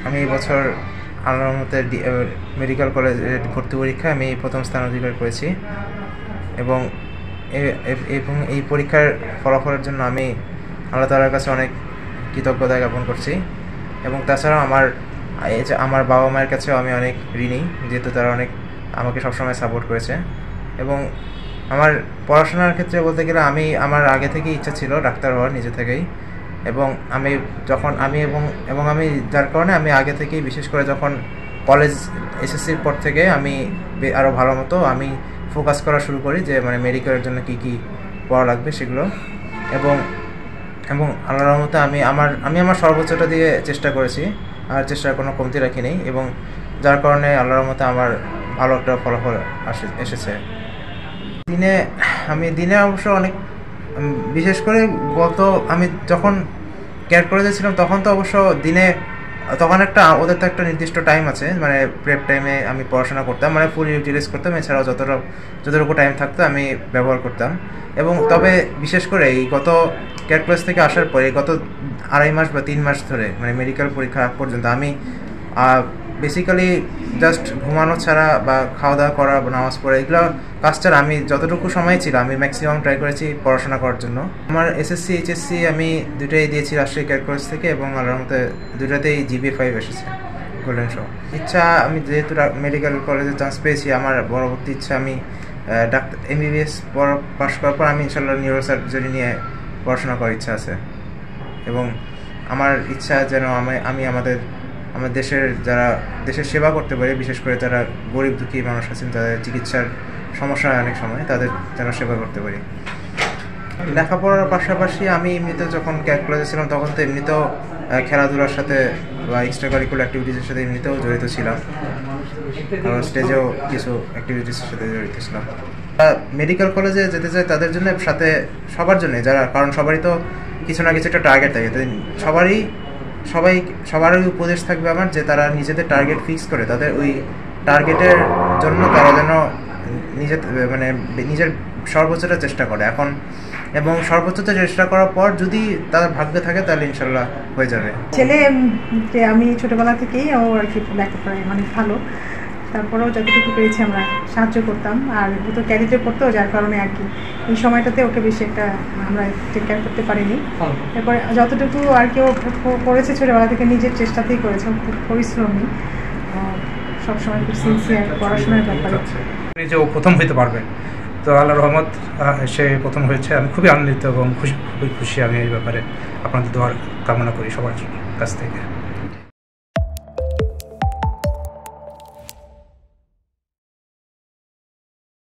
আমি এই বছর আল্লাহর রহমতে মেডিকেল কলেজে ভর্তি পরীক্ষায় আমি প্রথম স্থান অধিকার করেছি এবং এই পরীক্ষার ফলাফলের জন্য আমি আল্লাহ তাআলার কাছে অনেক কৃতজ্ঞতা জ্ঞাপন করছি এবং তাছাড়াও আমার বাবা মায়ের কাছেও আমি অনেক ঋণী, যেহেতু তারা অনেক আমাকে সবসময় সাপোর্ট করেছে। এবং আমার পড়াশোনার ক্ষেত্রে বলতে গেলে আমার আগে থেকেই ইচ্ছা ছিল ডাক্তার হওয়ার, নিজে থেকেই। এবং আমি যার কারণে আমি আগে থেকেই, বিশেষ করে যখন কলেজ এসএসসির পর থেকে আমি আরও ভালো মতো আমি ফোকাস করা শুরু করি যে মানে মেডিকেলের জন্য কী কী পড়া লাগবে সেগুলো। এবং আল্লাহর রহমতে আমি আমার সর্বোচ্চটা দিয়ে চেষ্টা করেছি, আর চেষ্টার কোনো কমতি রাখিনি, এবং যার কারণে আল্লাহর রহমতে আমার ভালো একটা ফলাফল এসেছে। দিনে অবশ্য অনেক, বিশেষ করে আমি যখন ক্যাট কলেজে ছিলাম তখন তো অবশ্য তখন ওদের তো একটা নির্দিষ্ট টাইম আছে, মানে প্রেপ টাইমে আমি পড়াশোনা করতাম, মানে ফুল ইউটিলাইজ করতাম, এছাড়াও যতটুকু টাইম থাকতো আমি ব্যবহার করতাম। এবং তবে বিশেষ করে এই গত ক্যাট কলেজ থেকে আসার পরে গত 2.5 মাস বা 3 মাস ধরে, মানে মেডিকেল পরীক্ষা পর্যন্ত আমি বেসিক্যালি জাস্ট ঘুমানো ছাড়া বা খাওয়া দাওয়া করা বা নামাজ পড়া এগুলো কাজ ছাড়া আমি যতটুকু সময় ছিল আমি ম্যাক্সিমাম ট্রাই করেছি পড়াশোনা করার জন্য। আমার এসএসসি এইচএসসি আমি দুটোই দিয়েছি রাজশাহী ক্যাট কলেজ থেকে, এবং আল্লাহর মতে দুটোতেই জিপিএ 5 এসেছে, গোল্ডেন শো। ইচ্ছা, আমি যেহেতু মেডিকেল কলেজে চান্স পেয়েছি, আমার পরবর্তী ইচ্ছা আমি এমবিবিএস পাস করার পর আমি ইনশাল্লাহ নিউরো সার্জারি নিয়ে পড়াশোনা করার ইচ্ছা আছে। এবং আমার ইচ্ছা যেন আমি আমাদের দেশের সেবা করতে পারি, বিশেষ করে যারা গরিব দুঃখী মানুষ আছেন, তাদের চিকিৎসার সমস্যা হয় অনেক সময়, তাদের যেন সেবা করতে পারি। লেখাপড়ার পাশাপাশি আমি এমনিতে যখন ক্যাট কলেজে ছিলাম তখন তো এমনিতেও খেলাধুলার সাথে বা এক্সট্রা কারিকুলার অ্যাক্টিভিটিসের সাথে এমনিতেও জড়িত ছিলাম, স্টেজেও কিছু অ্যাক্টিভিটিসের সাথে জড়িত ছিলাম। মেডিকেল কলেজে যেতে চাই তাদের জন্য, সাথে সবার জন্য, কারণ সবারই তো কিছু না কিছু একটা টার্গেট থাকে, সবারই উপদেশ থাকবে আমার যে তারা নিজেদের টার্গেট ফিক্স করে তাদের ওই টার্গেটের জন্য তারা যেন নিজের সর্বোচ্চটা চেষ্টা করে এবং সর্বোচ্চটা চেষ্টা করার পর যদি তাদের ভাগ্যে থাকে তাহলে ইনশাল্লাহ হয়ে যাবে। ছেলেকে আমি ছোটবেলা থেকেই ও আর কি লেখাপড়ায় মানে ভালো, তারপরেও যতটুকু পেরেছি আমরা সাহায্য করতাম, আর ও তো ক্যারিতে পড়তো, যার কারণে আর কি এই সময়টাতে ওকে বেশি একটা আমরা টেক কেয়ার করতে পারিনি। এরপরে যতটুকু আর কি ও করেছে ছোটবেলা থেকে নিজের চেষ্টাতেই করেছে, খুব পরিশ্রমী, সবসময় খুব সিনসিয়ার পড়াশোনার ব্যাপারে। যে ও প্রথম হইতে পারবে, তো আল্লাহর রহমত সে প্রথম হয়েছে, আমি খুবই আনন্দিত এবং খুবই খুশি। আমি এই ব্যাপারে আপনাদের দোয়ার কামনা করি সবার কাছ থেকে।